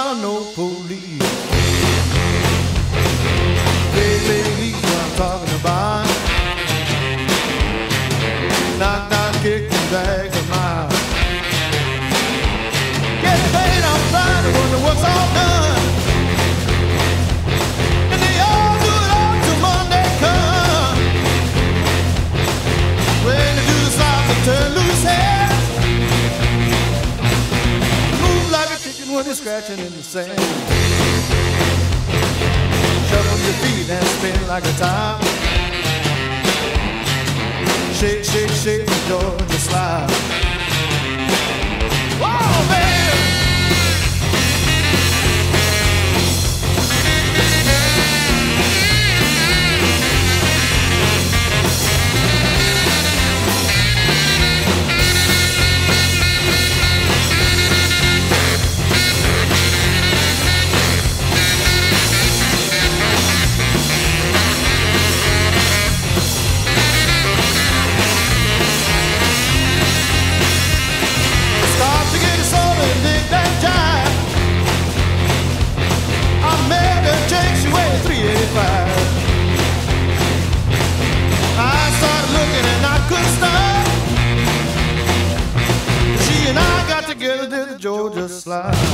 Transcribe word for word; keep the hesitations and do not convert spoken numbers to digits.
about no police. Baby, what I'm talking about. Knock, knock, kick and drag a mile. Get paid, I'm trying to wonder what's all done. And they all do it all till Monday come. When they do stop and turn loose head. Move like a chicken when you're scratching in the sand. Shuffle your feet and spin like a top. Shake, shake, shake the Georgia slide. Whoa, baby! I started looking and I couldn't stop. She and I got together, did the Georgia slide.